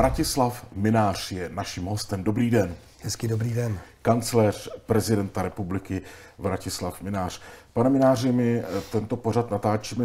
Vratislav Mynář je naším hostem. Dobrý den. Hezký dobrý den. Kancléř prezidenta republiky Vratislav Mynář. Pane Mynáři, my tento pořad natáčíme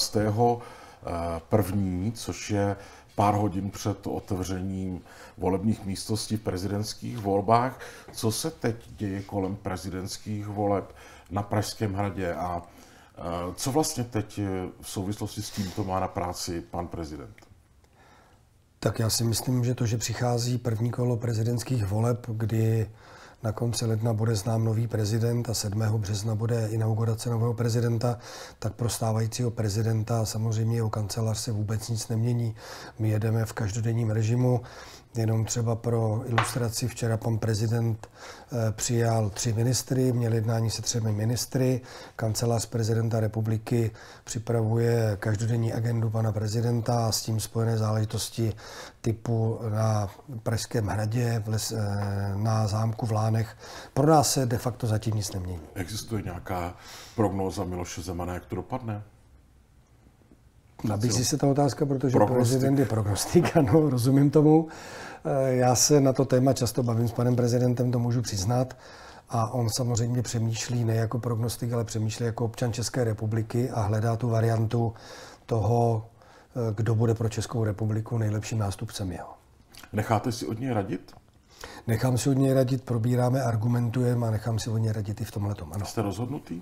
12.1., což je pár hodin před otevřením volebních místností v prezidentských volbách. Co se teď děje kolem prezidentských voleb na Pražském hradě a co vlastně teď v souvislosti s tímto má na práci pan prezident? Tak já si myslím, že to, že přichází první kolo prezidentských voleb, kdy na konci ledna bude znám nový prezident a 7. března bude inaugurace nového prezidenta, tak pro stávajícího prezidenta samozřejmě jeho kancelář se vůbec nic nemění. My jedeme v každodenním režimu. Jenom třeba pro ilustraci, včera pan prezident přijal 3 ministry, měl jednání se 3 ministry. Kancelář prezidenta republiky připravuje každodenní agendu pana prezidenta a s tím spojené záležitosti typu na Pražském hradě, na zámku v Lánech. Pro nás se de facto zatím nic nemění. Existuje nějaká prognóza Miloše Zemana, jak to dopadne? Nabízí se ta otázka, protože prezident je prognostik, ano, rozumím tomu. Já se na to téma často bavím s panem prezidentem, to můžu přiznat. A on samozřejmě přemýšlí ne jako prognostik, ale přemýšlí jako občan České republiky a hledá tu variantu toho, kdo bude pro Českou republiku nejlepším nástupcem jeho. Necháte si od něj radit? Nechám si od něj radit, probíráme, argumentujeme a nechám si od něj radit i v tomhletom. Ano. Jste rozhodnutý?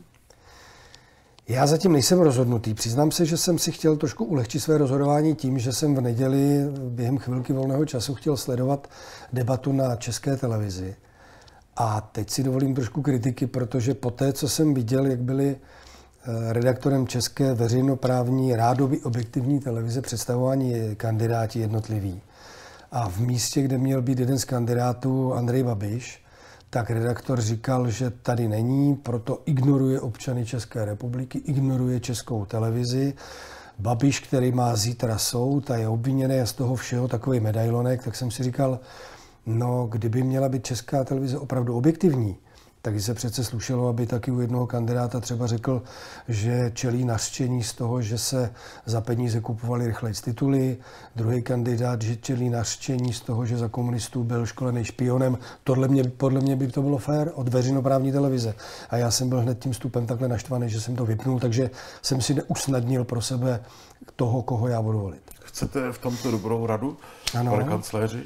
Já zatím nejsem rozhodnutý. Přiznám se, že jsem si chtěl trošku ulehčit své rozhodování tím, že jsem v neděli během chvilky volného času chtěl sledovat debatu na České televizi. A teď si dovolím trošku kritiky, protože po té, co jsem viděl, jak byli redaktorem České veřejnoprávní rádoby objektivní televize představování kandidáti jednotliví. A v místě, kde měl být jeden z kandidátů Andrej Babiš, tak redaktor říkal, že tady není, proto ignoruje občany České republiky, ignoruje Českou televizi. Babiš, který má zítra soud a je obviněný a z toho všeho takový medailonek, tak jsem si říkal, no kdyby měla být Česká televize opravdu objektivní, tak se přece slušelo, aby taky u jednoho kandidáta třeba řekl, že čelí nařčení z toho, že se za peníze kupovaly rychleji tituly. Druhý kandidát, že čelí nařčení z toho, že za komunistů byl školený špionem. Podle mě by to bylo fér od veřejnoprávní televize. A já jsem byl hned tím vstupem takhle naštvaný, že jsem to vypnul, takže jsem si neusnadnil pro sebe toho, koho já budu volit. Chcete v tomto dobrou radu, ano, pane kancléři?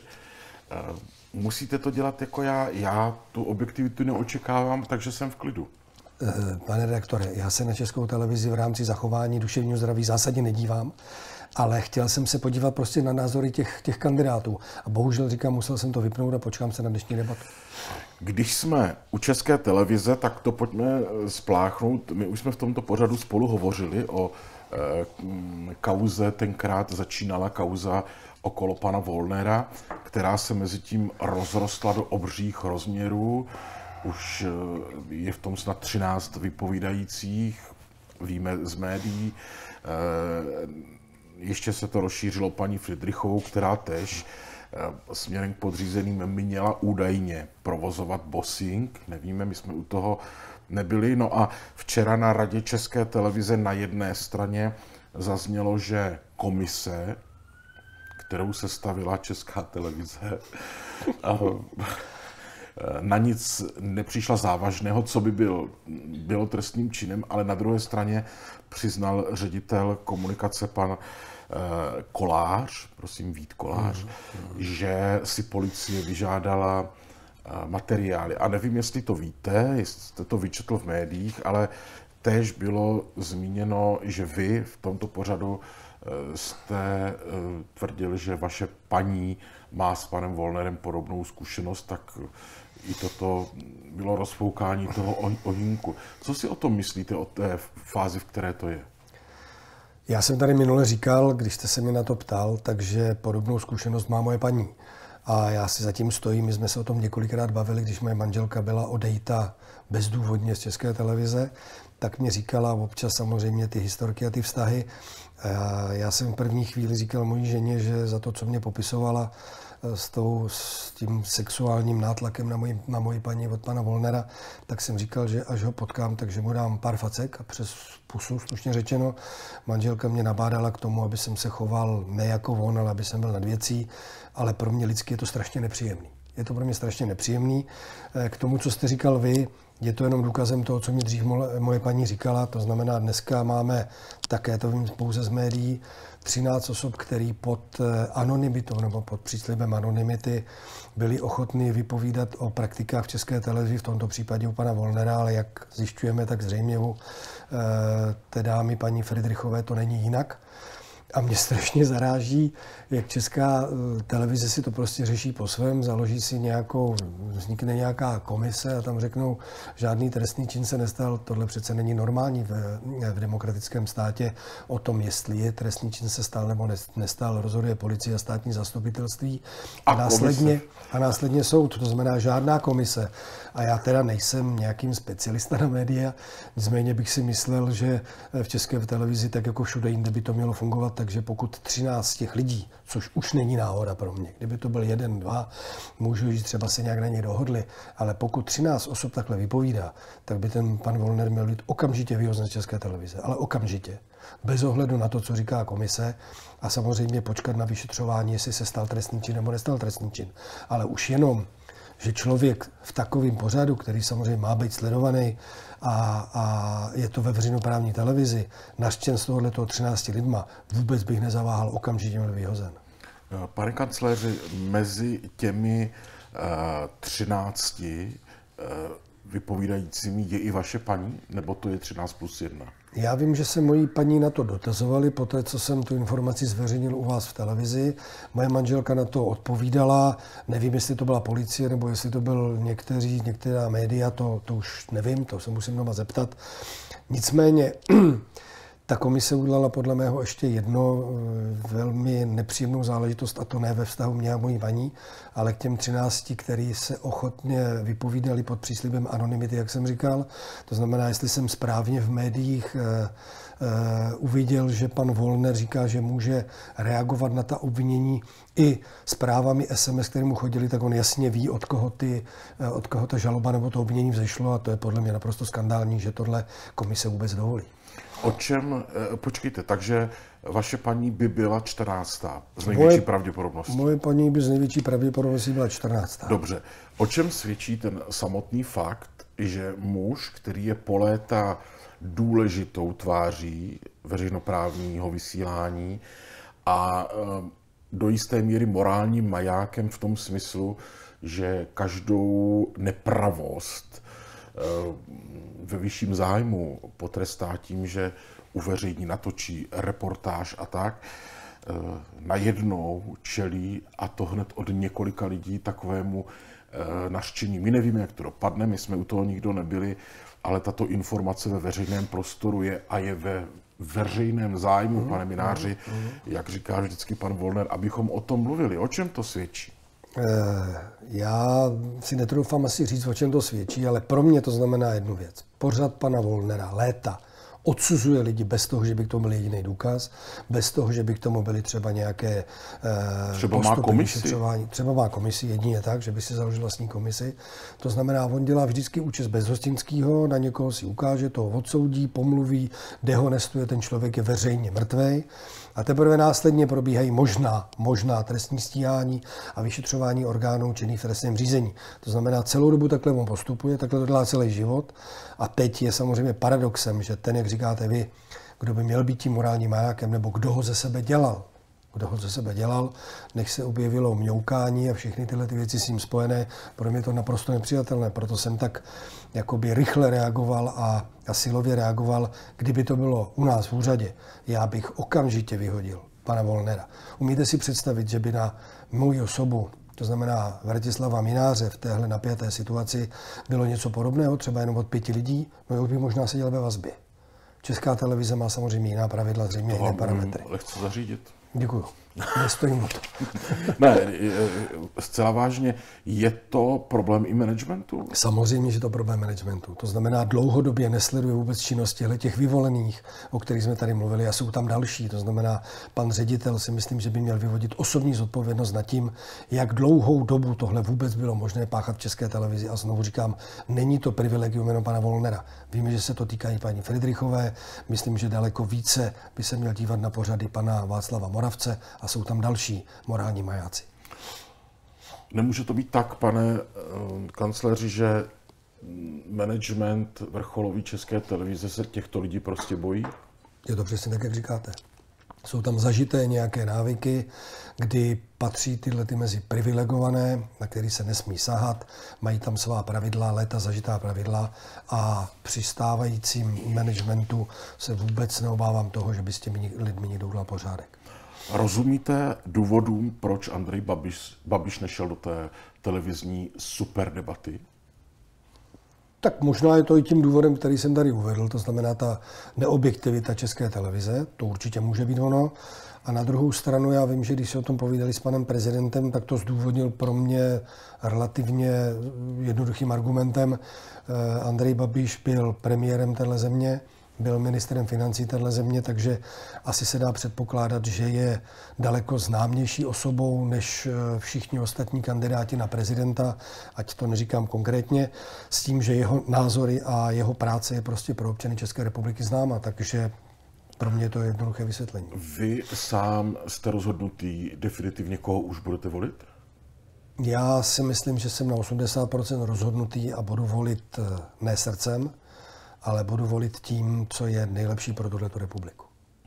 Musíte to dělat jako já. Já tu objektivitu neočekávám, takže jsem v klidu. Pane redaktore, já se na Českou televizi v rámci zachování duševního zdraví zásadně nedívám, ale chtěl jsem se podívat prostě na názory těch kandidátů. A bohužel říkám, musel jsem to vypnout a počkám se na dnešní debatu. Když jsme u České televize, tak to pojďme spláchnout. My už jsme v tomto pořadu spolu hovořili o kauze, tenkrát začínala kauza okolo pana Wollnera, která se mezi tím rozrostla do obřích rozměrů. Už je v tom snad 13 vypovídajících, víme z médií. Ještě se to rozšířilo paní Fridrichovou, která též směrem k podřízeným měla údajně provozovat bossing. Nevíme, my jsme u toho nebyli. No a včera na Radě České televize na jedné straně zaznělo, že komise, kterou sestavila Česká televize, na nic nepřišla závažného, co by bylo trestným činem, ale na druhé straně přiznal ředitel komunikace pan Kolář, prosím Vít Kolář, že si policie vyžádala materiály. A nevím, jestli to víte, jestli jste to vyčetl v médiích, ale též bylo zmíněno, že vy v tomto pořadu jste tvrdil, že vaše paní má s panem Wollnerem podobnou zkušenost, tak i toto bylo rozfoukání toho ohýnku. Co si o tom myslíte, o té fázi, v které to je? Já jsem tady minule říkal, když jste se mě na to ptal, takže podobnou zkušenost má moje paní. A já si zatím stojím, my jsme se o tom několikrát bavili, když moje manželka byla odejita bezdůvodně z České televize, tak mě říkala občas samozřejmě ty historky a ty vztahy. Já jsem v první chvíli říkal mojí ženě, že za to, co mě popisovala, s tím sexuálním nátlakem na moji paní od pana Wollnera, tak jsem říkal, že až ho potkám, takže mu dám pár facek a přes pusu, slušně řečeno. Manželka mě nabádala k tomu, aby jsem se choval ne jako on, ale aby jsem byl nad věcí, ale pro mě lidsky je to strašně nepříjemný. Je to pro mě strašně nepříjemný. K tomu, co jste říkal vy, je to jenom důkazem toho, co mi dřív moje paní říkala. To znamená, dneska máme, také to vím pouze z médií, 13 osob, který pod anonymitou nebo pod příslibem anonymity byli ochotní vypovídat o praktikách v České televizi, v tomto případě u pana Wollnera, ale jak zjišťujeme, tak zřejmě u té dámy paní Fridrichové to není jinak. A mě strašně zaráží, jak Česká televize si to prostě řeší po svém, založí si vznikne nějaká komise a tam řeknou, žádný trestný čin se nestal. Tohle přece není normální v demokratickém státě. O tom, jestli je trestný čin se stal nebo nestal, rozhoduje policie a státní zastupitelství a následně soud. To znamená žádná komise. A já teda nejsem nějakým specialista na média, nicméně bych si myslel, že v České televizi, tak jako všude jinde, by to mělo fungovat, takže pokud 13 z těch lidí, což už není náhoda pro mě, kdyby to byl 1, 2, můžu říct, třeba se nějak na něj dohodli, ale pokud 13 osob takhle vypovídá, tak by ten pan Wollner měl být okamžitě vyhozen z České televize, ale okamžitě. Bez ohledu na to, co říká komise a samozřejmě počkat na vyšetřování, jestli se stal trestný čin nebo nestal trestný čin. Ale už jenom, že člověk v takovém pořadu, který samozřejmě má být sledovaný a je to ve veřejnoprávní televizi, nařčen z tohoto 13 lidma, vůbec bych nezaváhal, okamžitě byl vyhozen. Pane kancléři, mezi těmi 13 vypovídajícími je i vaše paní, nebo to je 13+1? Já vím, že se mojí paní na to dotazovali, poté co jsem tu informaci zveřejnil u vás v televizi. Moje manželka na to odpovídala, nevím, jestli to byla policie, nebo jestli to byl některá média, to už nevím, to se musím doma zeptat. Nicméně ta komise udělala podle mého ještě jedno velmi nepříjemnou záležitost, a to ne ve vztahu mě a mojí paní, ale k těm 13, kteří se ochotně vypovídali pod příslibem anonymity, jak jsem říkal. To znamená, jestli jsem správně v médiích uviděl, že pan Wollner říká, že může reagovat na ta obvinění i zprávami SMS, které mu chodili, tak on jasně ví, od koho ta žaloba nebo to obvinění vzešlo, a to je podle mě naprosto skandální, že tohle komise vůbec dovolí. Počkejte, takže vaše paní by byla 14. z největší pravděpodobností. Moje paní by z největší pravděpodobností byla 14. Dobře. O čem svědčí ten samotný fakt, že muž, který je po léta důležitou tváří veřejnoprávního vysílání a do jisté míry morálním majákem v tom smyslu, že každou nepravost ve vyšším zájmu potrestá tím, že uveřejní, natočí reportáž a tak, najednou čelí, a to hned od několika lidí, takovému nařčení. My nevíme, jak to dopadne, my jsme u toho nikdo nebyli, ale tato informace ve veřejném prostoru je a je ve veřejném zájmu, pane Mináři, jak říká vždycky pan Wollner, abychom o tom mluvili. O čem to svědčí? Já si netroufám asi říct, o čem to svědčí, ale pro mě to znamená jednu věc. Pořad pana Wollnera léta odsuzuje lidi bez toho, že by k tomu byl jediný důkaz, bez toho, že by k tomu byly třeba nějaké postupy vyšetřování. Třeba má komisi, jedině tak, že by si založil vlastní komisi. To znamená, on dělá vždycky účest bezhostinského, na někoho si ukáže, toho odsoudí, pomluví, dehonestuje, ten člověk je veřejně mrtvej. A teprve následně probíhají možná trestní stíhání a vyšetřování orgánů činných v trestním řízení. To znamená, celou dobu takhle on postupuje, takhle to dělá celý život. A teď je samozřejmě paradoxem, že ten, jak říkáte vy, kdo by měl být tím morálním majákem, nebo kdo ho ze sebe dělal, nech se objevilo mňoukání a všechny tyhle ty věci s ním spojené, pro mě to naprosto nepřijatelné. Proto jsem tak jakoby rychle reagoval a silově reagoval. Kdyby to bylo u nás v úřadě, já bych okamžitě vyhodil pana Wollnera. Umíte si představit, že by na moji osobu, to znamená Vratislava Mináře, v téhle napjaté situaci bylo něco podobného, třeba jenom od 5 lidí, no už by možná seděl ve vazbě. Česká televize má samozřejmě jiná pravidla, zřejmě jiné parametry. Lehce zařídit. Děkuju. Nestojím o to. Ne, zcela vážně, je to problém i managementu? Samozřejmě, že to problém managementu. To znamená, dlouhodobě nesleduje vůbec činnosti těch vyvolených, o kterých jsme tady mluvili, a jsou tam další. To znamená, pan ředitel si myslím, že by měl vyvodit osobní zodpovědnost nad tím, jak dlouhou dobu tohle vůbec bylo možné páchat v České televizi. A znovu říkám, není to privilegium jenom pana Wollnera. Víme, že se to týká i paní Fridrichové. Myslím, že daleko více by se měl dívat na pořady pana Václava Moravce a jsou tam další morální majáci. Nemůže to být tak, pane kancléři, že management vrcholový České televize se těchto lidí prostě bojí? Je to přesně tak, jak říkáte. Jsou tam zažité nějaké návyky, kdy patří tyhle mezi privilegované, na který se nesmí sahat, mají tam svá pravidla, léta zažitá pravidla a při stávajícím managementu se vůbec neobávám toho, že by s těmi lidmi někdo udělal pořádek. Rozumíte důvodům, proč Andrej Babiš nešel do té televizní superdebaty? Tak možná je to i tím důvodem, který jsem tady uvedl, to znamená ta neobjektivita České televize, to určitě může být ono. A na druhou stranu já vím, že když se o tom povídali s panem prezidentem, tak to zdůvodnil pro mě relativně jednoduchým argumentem. Andrej Babiš byl premiérem téhle země, byl ministrem financí téhle země, takže asi se dá předpokládat, že je daleko známější osobou než všichni ostatní kandidáti na prezidenta, ať to neříkám konkrétně, s tím, že jeho názory a jeho práce je prostě pro občany České republiky známa, takže pro mě to je jednoduché vysvětlení. Vy sám jste rozhodnutý definitivně, koho už budete volit? Já si myslím, že jsem na 80% rozhodnutý a budu volit ne srdcem, ale budu volit tím, co je nejlepší pro tuhletu republiku.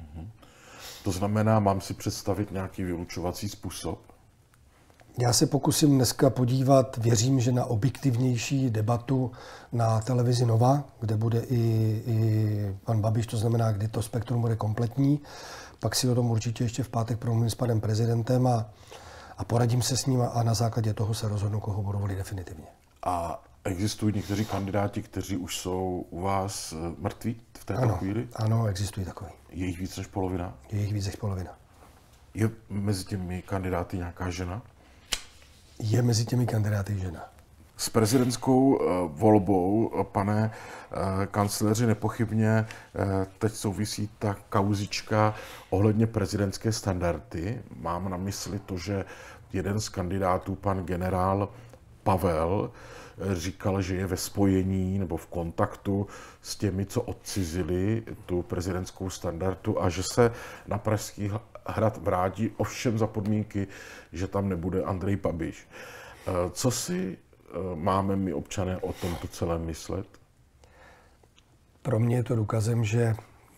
To znamená, mám si představit nějaký vylučovací způsob? Já se pokusím dneska podívat, věřím, že na objektivnější debatu na televizi Nova, kde bude i pan Babiš, to znamená, kdy to spektrum bude kompletní. Pak si o tom určitě ještě v pátek promluvím s panem prezidentem a poradím se s ním a na základě toho se rozhodnu, koho budu volit definitivně. A existují někteří kandidáti, kteří už jsou u vás mrtví v této chvíli? Ano, existují takový. Je jich víc než polovina? Je jich víc než polovina. Je mezi těmi kandidáty nějaká žena? Je mezi těmi kandidáty žena. S prezidentskou volbou, pane kancléři, nepochybně teď souvisí ta kauzička ohledně prezidentské standardy. Mám na mysli to, že jeden z kandidátů, pan generál Pavel, říkal, že je ve spojení nebo v kontaktu s těmi, co odcizili tu prezidentskou standardu a že se na Pražský hrad vrátí, ovšem za podmínky, že tam nebude Andrej Babiš. Co si máme my občané o tomto celém myslet? Pro mě je to důkazem, že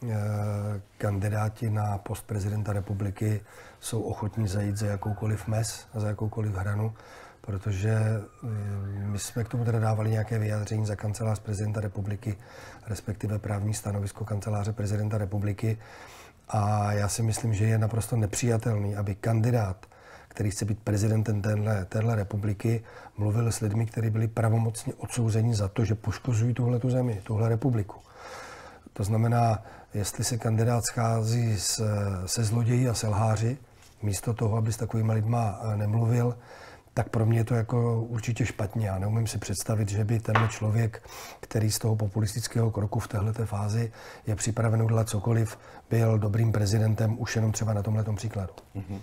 kandidáti na post prezidenta republiky jsou ochotní zajít za jakoukoliv mez, za jakoukoliv hranu, protože my jsme k tomu teda dávali nějaké vyjádření za kancelář prezidenta republiky, respektive právní stanovisko kanceláře prezidenta republiky. A já si myslím, že je naprosto nepřijatelný, aby kandidát, který chce být prezidentem téhle republiky, mluvil s lidmi, kteří byli pravomocně odsouzeni za to, že poškozují tuhletu zemi, tuhle republiku. To znamená, jestli se kandidát schází se zloději a selháři, místo toho, aby s takovými lidma nemluvil, tak pro mě je to jako určitě špatně. Já neumím si představit, že by tenhle člověk, který z toho populistického kroku v téhleté fázi je připraven udělat cokoliv, byl dobrým prezidentem už jenom třeba na tomhletom příkladu.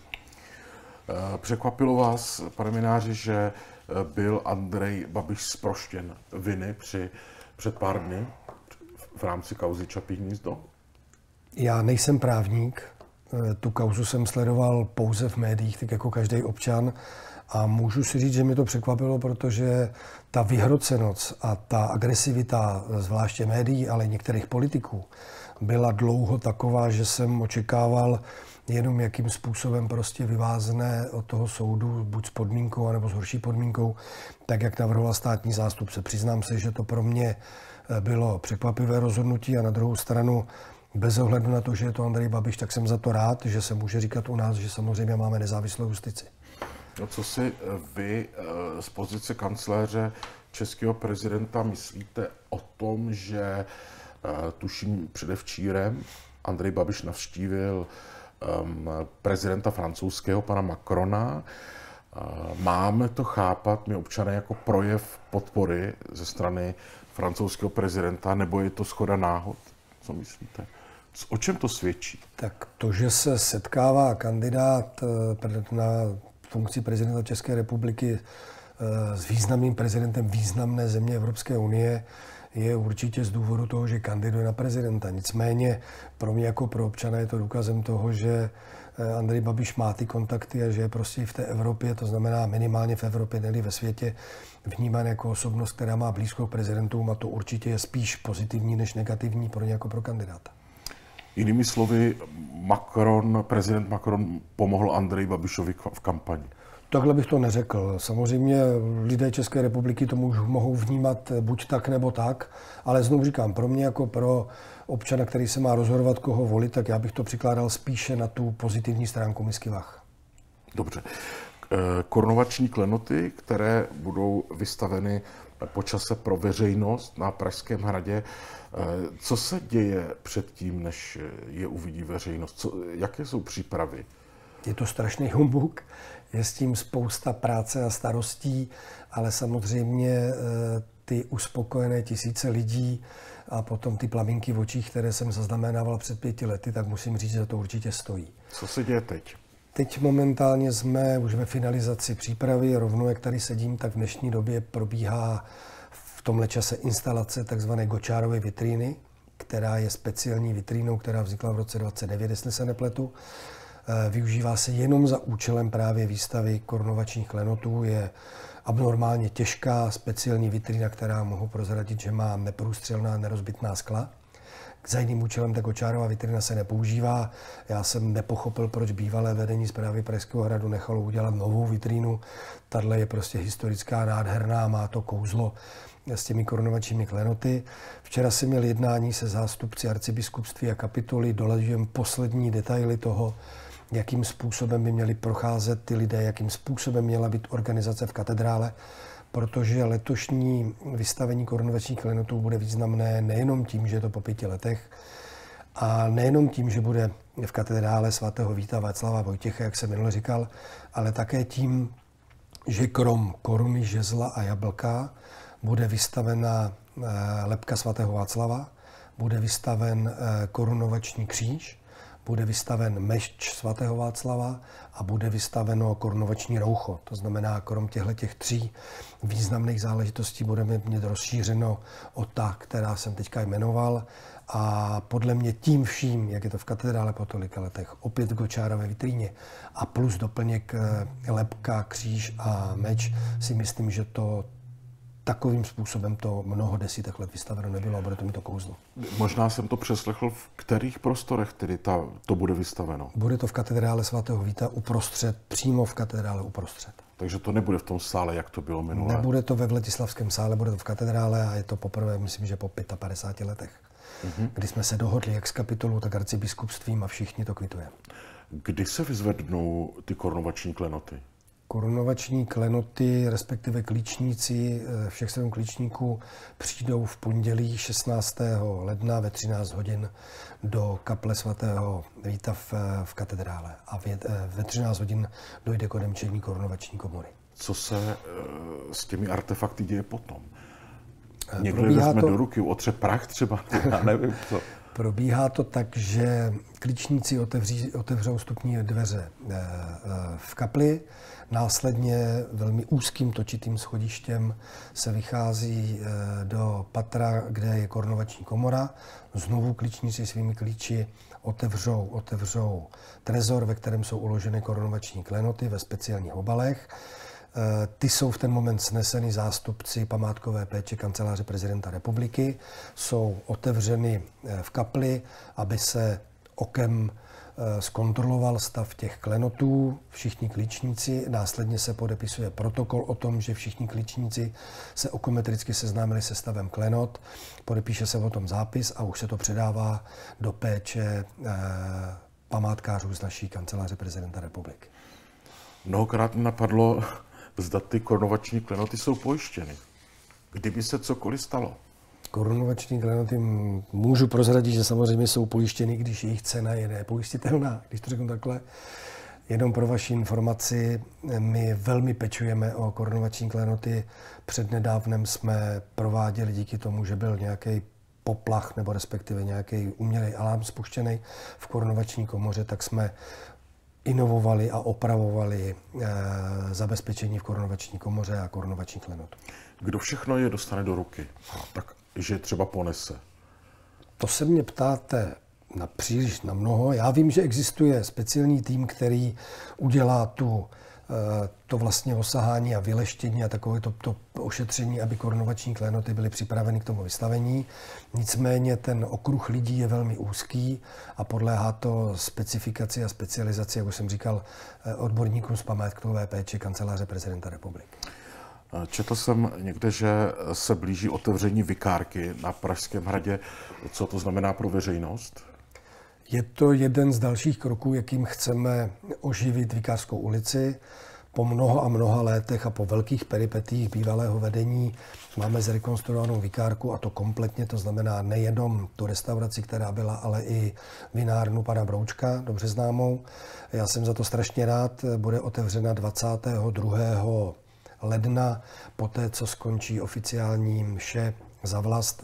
Překvapilo vás, pane Mynáři, že byl Andrej Babiš zproštěn viny před pár dny v rámci kauzy Čapí hnízdo? Já nejsem právník, tu kauzu jsem sledoval pouze v médiích, tak jako každý občan. A můžu si říct, že mě to překvapilo, protože ta vyhrocenost a ta agresivita, zvláště médií, ale některých politiků, byla dlouho taková, že jsem očekával jenom jakým způsobem prostě vyvázne od toho soudu, buď s podmínkou, anebo s horší podmínkou, tak jak navrhoval státní zástupce. Přiznám se, že to pro mě bylo překvapivé rozhodnutí a na druhou stranu bez ohledu na to, že je to Andrej Babiš, tak jsem za to rád, že se může říkat u nás, že samozřejmě máme nezávislou justici. No, co si vy z pozice kancléře českého prezidenta myslíte o tom, že tuším předevčírem Andrej Babiš navštívil prezidenta francouzského, pana Macrona. Máme to chápat, my občané, jako projev podpory ze strany francouzského prezidenta, nebo je to shoda náhod? Co myslíte? O čem to svědčí? Tak to, že se setkává kandidát na funkci prezidenta České republiky s významným prezidentem významné země Evropské unie, je určitě z důvodu toho, že kandiduje na prezidenta. Nicméně pro mě jako pro občana je to důkazem toho, že Andrej Babiš má ty kontakty a že je prostě v té Evropě, to znamená minimálně v Evropě, ne ve světě, vnímán jako osobnost, která má blízko k prezidentům, a to určitě je spíš pozitivní než negativní pro ně jako pro kandidáta. Jinými slovy, prezident Macron pomohl Andreji Babišovi v kampani. Takhle bych to neřekl. Samozřejmě lidé České republiky to mohou vnímat buď tak, nebo tak, ale znovu říkám, pro mě jako pro občana, který se má rozhodovat, koho volit, tak já bych to přikládal spíše na tu pozitivní stránku misky vah. Dobře. Korunovační klenoty, které budou vystaveny po čase pro veřejnost na Pražském hradě. Co se děje předtím, než je uvidí veřejnost? Jaké jsou přípravy? Je to strašný humbuk, je s tím spousta práce a starostí, ale samozřejmě ty uspokojené tisíce lidí a potom ty plamínky v očích, které jsem zaznamenával před 5 lety, tak musím říct, že to určitě stojí. Co se děje teď? Teď momentálně jsme už ve finalizaci přípravy. Rovnou, jak tady sedím, tak v dnešní době probíhá v tomhle čase instalace tzv. Gočárovy vitríny, která je speciální vitrínou, která vznikla v roce 2009, jestli se nepletu. Využívá se jenom za účelem právě výstavy korunovačních klenotů. Je abnormálně těžká speciální vitrína, která mohu prozradit, že má neprůstřelná, nerozbitná skla. Za jiným účelem ta Gočárova vitrína se nepoužívá. Já jsem nepochopil, proč bývalé vedení správy Pražského hradu nechalo udělat novou vitrínu. Tahle je prostě historická, nádherná, má to kouzlo s těmi korunovačními klenoty. Včera jsem měl jednání se zástupci arcibiskupství a kapituly, dolaďujeme poslední detaily toho, jakým způsobem by měli procházet ty lidé, jakým způsobem měla být organizace v katedrále, protože letošní vystavení korunovačních klenotů bude významné nejenom tím, že je to po 5 letech, a nejenom tím, že bude v katedrále svatého Víta Václava Vojtěcha, jak jsem minule říkal, ale také tím, že krom koruny, žezla a jablka bude vystavena lebka svatého Václava, bude vystaven korunovační kříž, bude vystaven mešť svatého Václava a bude vystaveno korunovační roucho. To znamená, krom těch 3 významných záležitostí budeme mít rozšířeno o ta, která jsem teďka jmenoval. A podle mě tím vším, jak je to v katedrále po tolika letech, opět v Gočárové vitríně a plus doplněk lebka, kříž a meč, si myslím, že to takovým způsobem to mnoho desítek let vystaveno nebylo a bude to mít to kouzlo. Možná jsem to přeslechl, v kterých prostorech tedy to bude vystaveno? Bude to v katedrále svatého Víta uprostřed, přímo v katedrále uprostřed. Takže to nebude v tom sále, jak to bylo minulé? Nebude to ve Vletislavském sále, bude to v katedrále a je to poprvé, myslím, že po 55 letech, kdy jsme se dohodli jak s kapitolou, tak arcibiskupstvím a všichni to kvitujeme. Kdy se vyzvednou ty korunovační klenoty? Korunovační klenoty, respektive klíčníci, všech 7 klíčníků přijdou v pondělí 16. ledna ve 13 hodin do kaple svatého Víta v katedrále a ve 13 hodin dojde k odemčení korunovační komory. Co se s těmi artefakty děje potom? Někdo je vezme do ruky, otře prach třeba, já nevím co. Probíhá to tak, že klíčníci otevřou vstupní dveře v kapli, následně velmi úzkým točitým schodištěm se vychází do patra, kde je korunovační komora. Znovu klíčníci svými klíči otevřou trezor, ve kterém jsou uloženy korunovační klenoty ve speciálních obalech. Ty jsou v ten moment sneseny zástupci památkové péče kanceláře prezidenta republiky, jsou otevřeny v kapli, aby se okem zkontroloval stav těch klenotů, všichni klíčníci, následně se podepisuje protokol o tom, že všichni klíčníci se okometricky seznámili se stavem klenot, podepíše se o tom zápis a už se to předává do péče památkářů z naší kanceláře prezidenta republiky. Mnohokrát napadlo, zda ty korunovační klenoty jsou pojištěny. Kdyby se cokoliv stalo? Korunovační klenoty můžu prozradit, že samozřejmě jsou pojištěny, když jejich cena je nepojistitelná, když to řeknu takhle. Jenom pro vaši informaci, my velmi pečujeme o korunovační klenoty. Přednedávnem jsme prováděli díky tomu, že byl nějaký poplach nebo respektive nějaký umělý alarm spuštěný v korunovační komoře, tak jsme inovovali a opravovali zabezpečení v korunovační komoře a korunovační klenotu. Kdo všechno je dostane do ruky, takže třeba ponese? To se mě ptáte příliš na mnoho. Já vím, že existuje speciální tým, který udělá to vlastně osahání a vyleštění a takové to ošetření, aby korunovační klenoty byly připraveny k tomu vystavení. Nicméně ten okruh lidí je velmi úzký a podléhá to specifikaci a specializaci, jak už jsem říkal, odborníkům z památkové péče Kanceláře prezidenta republiky. Četl jsem někde, že se blíží otevření vikárky na Pražském hradě. Co to znamená pro veřejnost? Je to jeden z dalších kroků, jakým chceme oživit Vikářskou ulici. Po mnoha a mnoha letech a po velkých peripetích bývalého vedení máme zrekonstruovanou vikárku a to kompletně, to znamená nejenom tu restauraci, která byla, ale i vinárnu pana Broučka, dobře známou. Já jsem za to strašně rád, bude otevřena 22. ledna, poté, co skončí oficiální mše za vlast,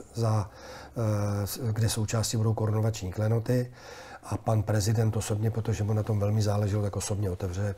kde součástí budou korunovační klenoty a pan prezident osobně, protože mu na tom velmi záleželo, tak osobně otevře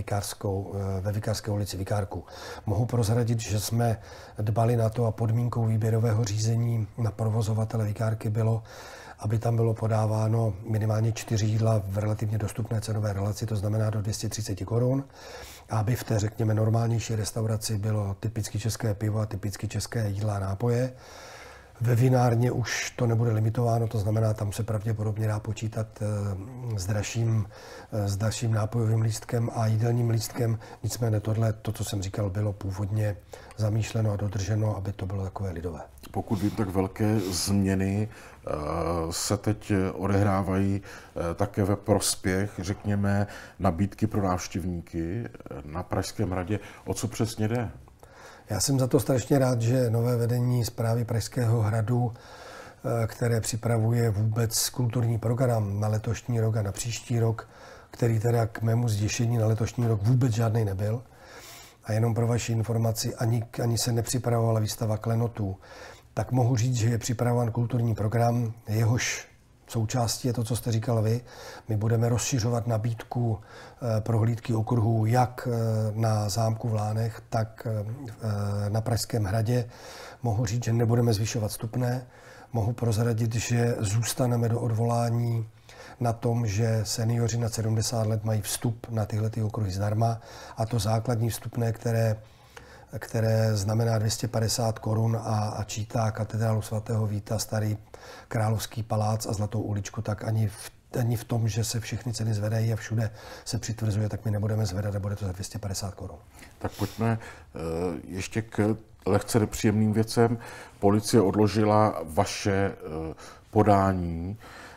ve Vikářské ulici vikárku. Mohu prozradit, že jsme dbali na to a podmínkou výběrového řízení na provozovatele vikárky bylo, aby tam bylo podáváno minimálně 4 jídla v relativně dostupné cenové relaci, to znamená do 230 korun. A aby v té, řekněme, normálnější restauraci bylo typicky české pivo a typicky české jídla a nápoje. Ve vinárně už to nebude limitováno, to znamená, tam se pravděpodobně dá počítat s dalším nápojovým lístkem a jídelním lístkem. Nicméně to, co jsem říkal, bylo původně zamýšleno a dodrženo, aby to bylo takové lidové. Pokud vím, tak velké změny se teď odehrávají také ve prospěch, řekněme, nabídky pro návštěvníky na Pražském hradě. O co přesně jde? Já jsem za to strašně rád, že nové vedení správy Pražského hradu, které připravuje vůbec kulturní program na letošní rok a na příští rok, který teda k mému zděšení na letošní rok vůbec žádný nebyl. A jenom pro vaši informaci, ani se nepřipravovala výstava klenotů, tak mohu říct, že je připravován kulturní program, jehož součástí je to, co jste říkal vy. My budeme rozšiřovat nabídku prohlídky okruhů jak na zámku v Lánech, tak na Pražském hradě. Mohu říct, že nebudeme zvyšovat vstupné. Mohu prozradit, že zůstaneme do odvolání na tom, že seniori nad 70 let mají vstup na tyhle okruhy zdarma a to základní vstupné, které znamená 250 korun a čítá katedrálu svatého Víta, starý královský palác a Zlatou uličku, tak ani v tom, že se všechny ceny zvedají a všude se přitvrzuje, tak my nebudeme zvedat a bude to za 250 korun. Tak pojďme ještě k lehce nepříjemným věcem. Policie odložila vaše podání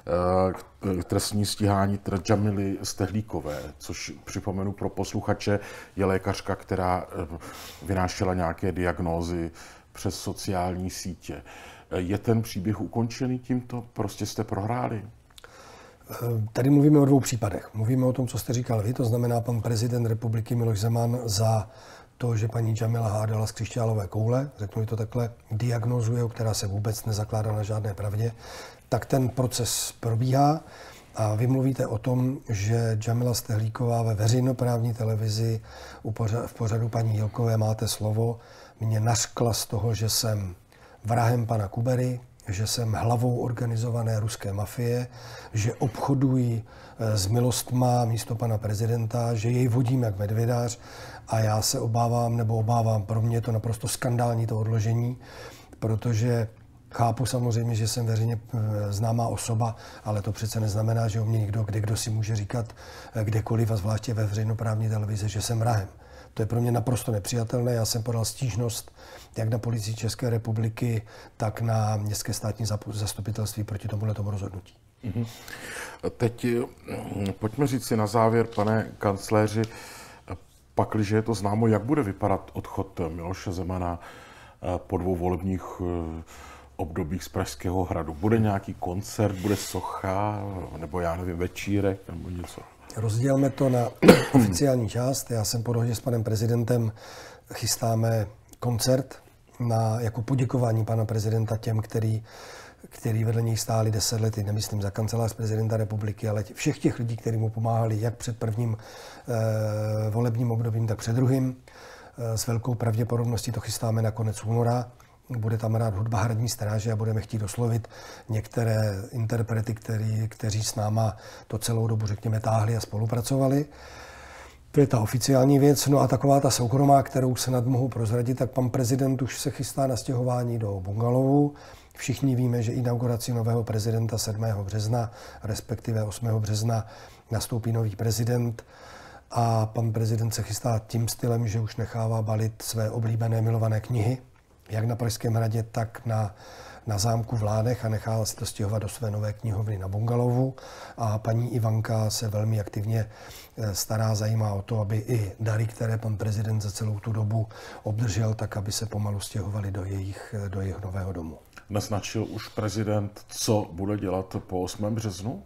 k trestní stíhání Džamily Stehlíkové, což připomenu pro posluchače, je lékařka, která vynášela nějaké diagnózy přes sociální sítě. Je ten příběh ukončený tímto? Prostě jste prohráli? Tady mluvíme o 2 případech. Mluvíme o tom, co jste říkal vy, to znamená pan prezident republiky Miloš Zeman za to, že paní Džamila hádala z křišťálové koule, řeknu to takhle, diagnózuje, která se vůbec nezakládá na žádné pravdě, tak ten proces probíhá a vy mluvíte o tom, že Džamila Stehlíková ve veřejnoprávní televizi v pořadu paní Jilkové Máte slovo mě nařkla z toho, že jsem vrahem pana Kubery, že jsem hlavou organizované ruské mafie, že obchoduji s milostma místo pana prezidenta, že jej vodím jak medvědář a já se obávám, pro mě je to naprosto skandální to odložení, protože chápu samozřejmě, že jsem veřejně známá osoba, ale to přece neznamená, že o mě kdo si může říkat kdekoliv a zvláště ve veřejnoprávní televizi, že jsem vrahem. To je pro mě naprosto nepřijatelné. Já jsem podal stížnost jak na Policii České republiky, tak na Městské státní zastupitelství proti tomuto rozhodnutí. Teď pojďme říct si na závěr, pane kancléři, pakliže je to známo, jak bude vypadat odchod Miloše Zemana po 2 volebních obdobích z Pražského hradu? Bude nějaký koncert, bude socha, nebo já nevím, večírek, nebo něco? Rozdělme to na oficiální část. Já jsem po dohodě s panem prezidentem chystáme koncert jako poděkování pana prezidenta těm, který vedle něj stáli 10 let, nemyslím za kancelář prezidenta republiky, ale všech těch lidí, kteří mu pomáhali jak před prvním volebním obdobím, tak před druhým. S velkou pravděpodobností to chystáme na konec února. Bude tam hrát hudba Hradní stráže a budeme chtít oslovit některé interprety, kteří s náma to celou dobu, řekněme, táhli a spolupracovali. To je ta oficiální věc. No a taková ta soukromá, kterou se nad mohu prozradit, tak pan prezident už se chystá na stěhování do bungalovu. Všichni víme, že inauguraci nového prezidenta 7. března, respektive 8. března, nastoupí nový prezident. A pan prezident se chystá tím stylem, že už nechává balit své oblíbené milované knihy, jak na Pražském hradě, tak na zámku v Lánech a nechá se to stěhovat do své nové knihovny na bungalovu. A paní Ivanka se velmi aktivně stará, zajímá o to, aby i dary, které pan prezident za celou tu dobu obdržel, tak aby se pomalu stěhovali do jejich nového domu. Naznačil už prezident, co bude dělat po 8. březnu?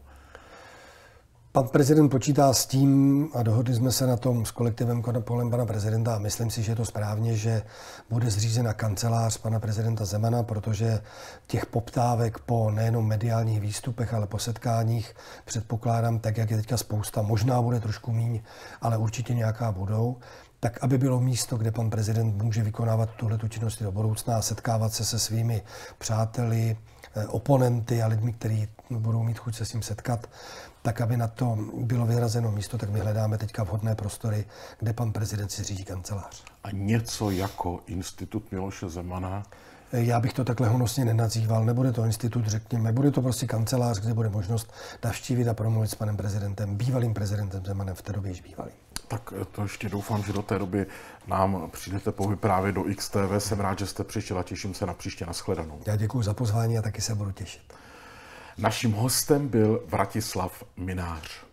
Pan prezident počítá s tím, a dohodli jsme se na tom s kolektivem kolem pana prezidenta, a myslím si, že je to správně, že bude zřízena kancelář pana prezidenta Zemana, protože těch poptávek po nejenom mediálních výstupech, ale po setkáních předpokládám, tak jak je teďka spousta, možná bude trošku míň, ale určitě nějaká budou, tak aby bylo místo, kde pan prezident může vykonávat tuhletu činnosti do budoucna a setkávat se se svými přáteli, oponenty a lidmi, kteří budou mít chuť se s ním setkat, tak aby na to bylo vyhrazeno místo, tak my hledáme teďka vhodné prostory, kde pan prezident si zřídí kancelář. A něco jako Institut Miloše Zemana? Já bych to takhle honosně nenazýval, nebude to institut, řekněme, bude to prostě kancelář, kde bude možnost navštívit a promluvit s panem prezidentem, bývalým prezidentem Zemanem, v té době již bývalým. Tak to ještě doufám, že do té doby nám přijdete povyprávět do XTV. Jsem rád, že jste přišel a těším se na příště. Nashledanou. Já děkuji za pozvání a taky se budu těšit. Naším hostem byl Vratislav Mynář.